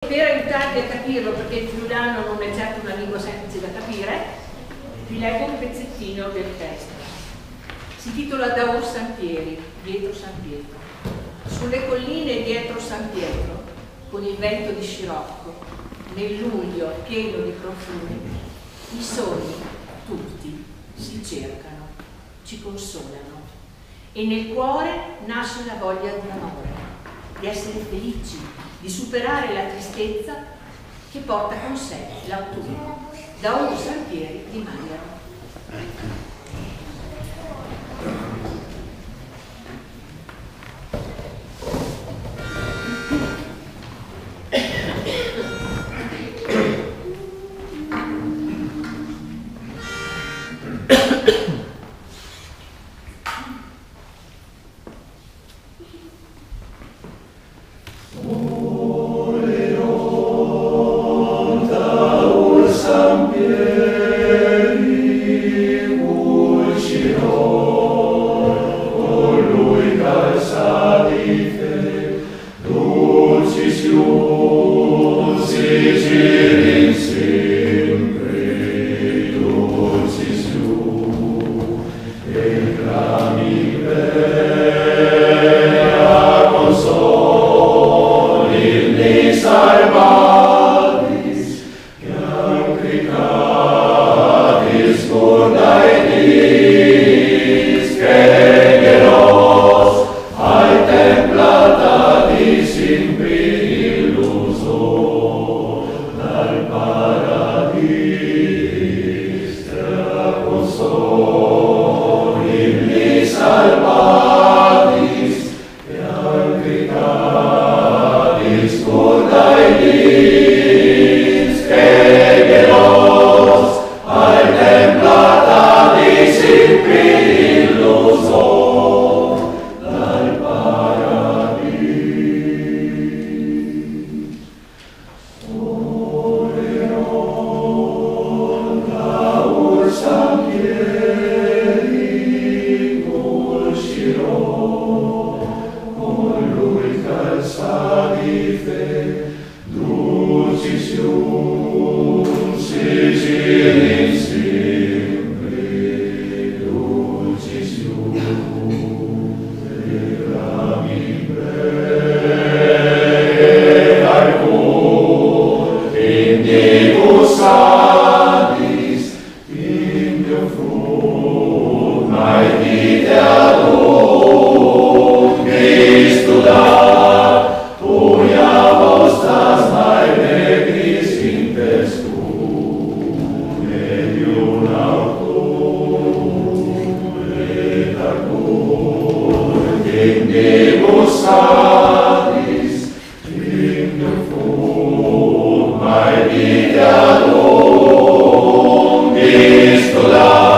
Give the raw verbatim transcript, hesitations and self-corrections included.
per aiutarvi a capirlo, perché il friulano non è certo una lingua semplice da capire, vi leggo un pezzettino del testo. Si titola Da Or San Pieri, dietro San Pietro. Sulle colline dietro San Pietro, con il vento di scirocco, nel luglio pieno di profumi, i sogni tutti si cercano, ci consolano, e nel cuore nasce la voglia di amore, di essere felici, di superare la tristezza che porta con sé l'autunno. Da Or San Pieri di Maiano. Cristo